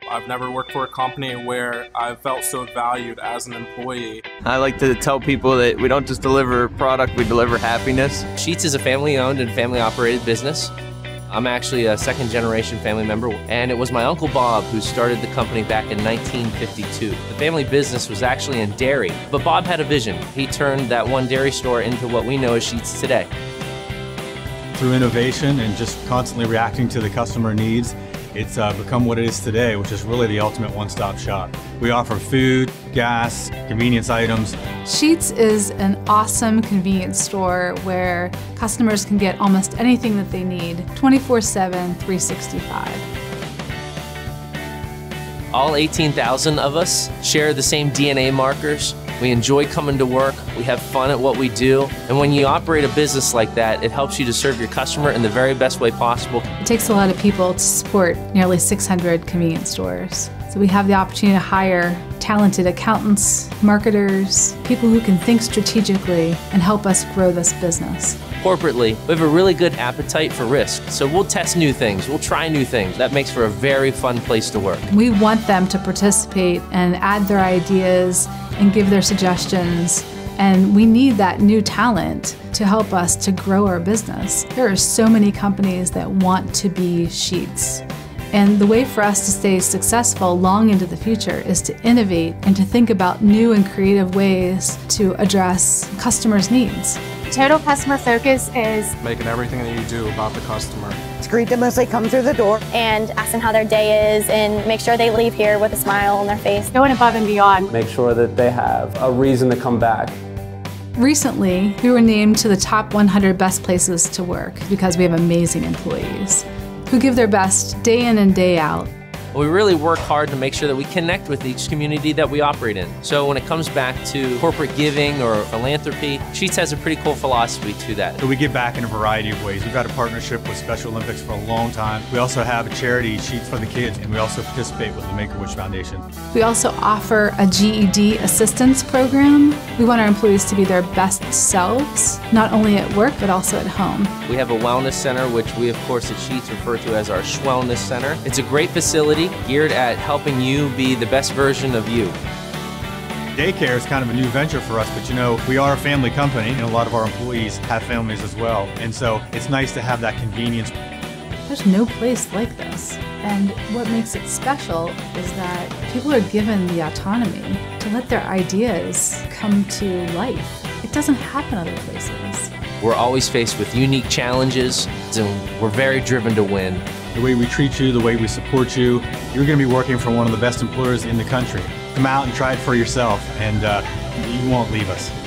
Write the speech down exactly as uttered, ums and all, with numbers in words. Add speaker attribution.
Speaker 1: I've never worked for a company where I've felt so valued as an employee.
Speaker 2: I like to tell people that we don't just deliver product, we deliver happiness.
Speaker 3: Sheetz is a family-owned and family-operated business. I'm actually a second-generation family member, and it was my Uncle Bob who started the company back in nineteen fifty-two. The family business was actually in dairy, but Bob had a vision. He turned that one dairy store into what we know as Sheetz today.
Speaker 4: Through innovation and just constantly reacting to the customer needs, it's uh, become what it is today, which is really the ultimate one-stop shop. We offer food, gas, convenience items.
Speaker 5: Sheetz is an awesome convenience store where customers can get almost anything that they need twenty-four seven, three sixty-five.
Speaker 3: All eighteen thousand of us share the same D N A markers. We enjoy coming to work, we have fun at what we do, and when you operate a business like that, it helps you to serve your customer in the very best way possible.
Speaker 5: It takes a lot of people to support nearly six hundred convenience stores. So we have the opportunity to hire talented accountants, marketers, people who can think strategically and help us grow this business.
Speaker 3: Corporately, we have a really good appetite for risk, so we'll test new things, we'll try new things. That makes for a very fun place to work.
Speaker 5: We want them to participate and add their ideas and give their suggestions, and we need that new talent to help us to grow our business. There are so many companies that want to be Sheetz. And the way for us to stay successful long into the future is to innovate and to think about new and creative ways to address customers' needs.
Speaker 6: Total customer focus is
Speaker 1: Making everything that you do about the customer.
Speaker 7: To greet them as they come through the door.
Speaker 6: and ask them how their day is and make sure they leave here with a smile on their face.
Speaker 8: Going above and beyond.
Speaker 9: Make sure that they have a reason to come back.
Speaker 5: Recently, we were named to the top one hundred best places to work because we have amazing employees who give their best day in and day out.
Speaker 3: We really work hard to make sure that we connect with each community that we operate in. So when it comes back to corporate giving or philanthropy, Sheetz has a pretty cool philosophy to that.
Speaker 4: So we give back in a variety of ways. We've had a partnership with Special Olympics for a long time. We also have a charity, Sheetz for the Kids, and we also participate with the Make-A-Wish Foundation.
Speaker 5: We also offer a G E D assistance program. We want our employees to be their best selves, not only at work, but also at home.
Speaker 3: We have a wellness center, which we of course at Sheetz refer to as our Schwellness Center. It's a great facility geared at helping you be the best version of you.
Speaker 4: Daycare is kind of a new venture for us, but you know, we are a family company and a lot of our employees have families as well. And so it's nice to have that convenience.
Speaker 5: There's no place like this. And what makes it special is that people are given the autonomy to let their ideas come to life. It doesn't happen other places.
Speaker 3: We're always faced with unique challenges, and we're very driven to win.
Speaker 4: The way we treat you, the way we support you, you're going to be working for one of the best employers in the country. Come out and try it for yourself, and uh, you won't leave us.